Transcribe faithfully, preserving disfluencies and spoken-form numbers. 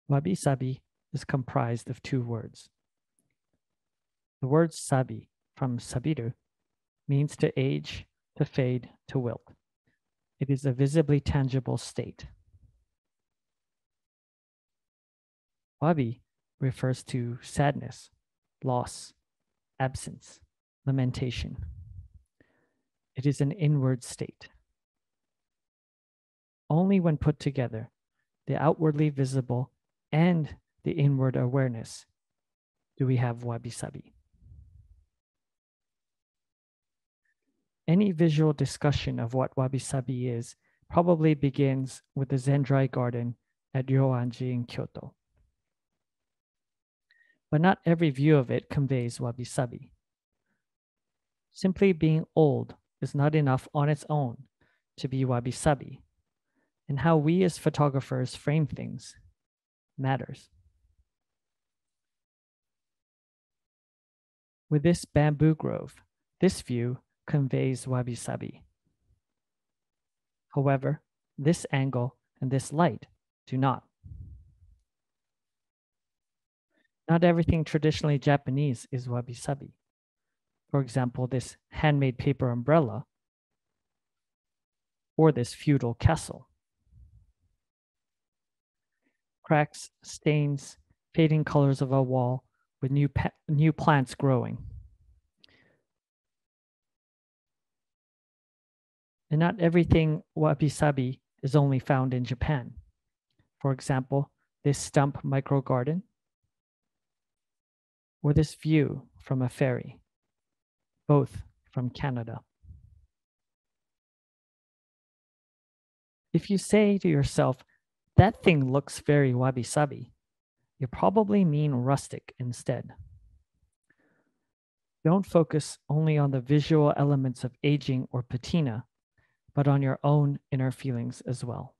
Wabi-Sabi is comprised of two words. The word sabi, from sabiru, means to age, to fade, to wilt. It is a visibly tangible state. Wabi refers to sadness, loss, absence, lamentation. It is an inward state. Only when put together, the outwardly visible and the inward awareness, do we have wabi-sabi. Any visual discussion of what wabi-sabi is probably begins with the Zendrai garden at Ryoanji in Kyoto. But not every view of it conveys wabi-sabi. Simply being old is not enough on its own to be wabi-sabi, and how we as photographers frame things matters. With this bamboo grove, this view conveys wabi-sabi. However, this angle and this light do not. Not everything traditionally Japanese is wabi-sabi. For example, this handmade paper umbrella or this feudal castle. Cracks, stains, fading colors of a wall with new, new plants growing. And not everything wabi-sabi is only found in Japan. For example, this stump micro garden or this view from a ferry, both from Canada. If you say to yourself, that thing looks very wabi-sabi, you probably mean rustic instead. Don't focus only on the visual elements of aging or patina, but on your own inner feelings as well.